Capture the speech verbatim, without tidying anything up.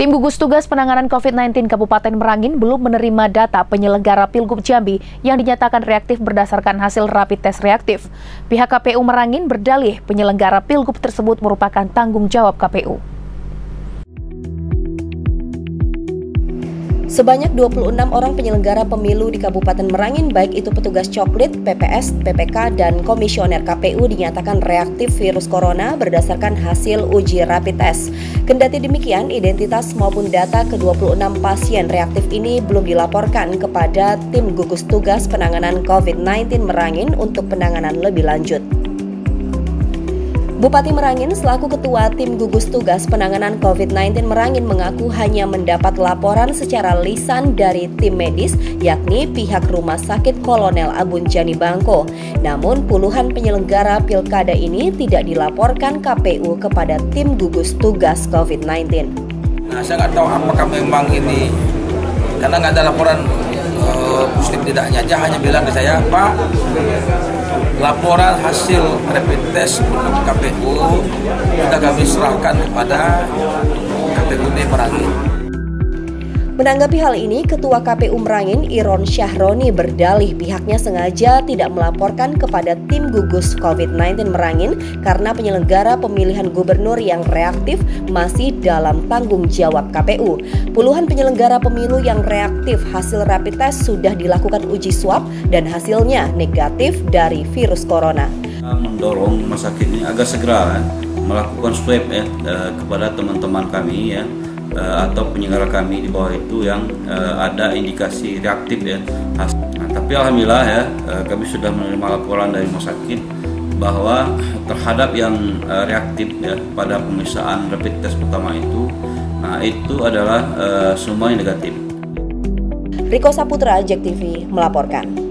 Tim gugus tugas penanganan covid sembilan belas Kabupaten Merangin belum menerima data penyelenggara Pilgub Jambi yang dinyatakan reaktif berdasarkan hasil rapid test reaktif. Pihak K P U Merangin berdalih penyelenggara Pilgub tersebut merupakan tanggung jawab K P U. Sebanyak dua puluh enam orang penyelenggara pemilu di Kabupaten Merangin, baik itu petugas coklit, P P S, P P K, dan komisioner K P U dinyatakan reaktif virus corona berdasarkan hasil uji rapid test. Kendati demikian, identitas maupun data ke dua puluh enam pasien reaktif ini belum dilaporkan kepada tim gugus tugas penanganan covid sembilan belas Merangin untuk penanganan lebih lanjut. Bupati Merangin selaku Ketua Tim Gugus Tugas Penanganan covid sembilan belas Merangin mengaku hanya mendapat laporan secara lisan dari tim medis, yakni pihak Rumah Sakit Kolonel Abun Jani Bangko. Namun puluhan penyelenggara pilkada ini tidak dilaporkan K P U kepada Tim Gugus Tugas covid sembilan belas. Nah, saya nggak tahu apakah memang ini, karena nggak ada laporan uh, positif tidaknya, dia hanya bilang ke saya, Pak, laporan hasil rapid test K P U sudah kami serahkan kepada K P U D Merangin. Menanggapi hal ini, Ketua K P U Merangin Iron Syahroni berdalih pihaknya sengaja tidak melaporkan kepada tim gugus covid sembilan belas Merangin karena penyelenggara pemilihan gubernur yang reaktif masih dalam tanggung jawab K P U. Puluhan penyelenggara pemilu yang reaktif hasil rapid test sudah dilakukan uji swab dan hasilnya negatif dari virus corona. Mendorong rumah sakit ini agar segera kan, melakukan swab ya, eh, kepada teman-teman kami ya, eh, atau penyelenggara kami di bawah itu yang eh, ada indikasi reaktif ya. Nah, tapi alhamdulillah ya, eh, kami sudah menerima laporan dari rumah sakit bahwa terhadap yang eh, reaktif ya pada pemeriksaan rapid test pertama itu, nah itu adalah eh, semua yang negatif. Riko Saputra, Jack T V melaporkan.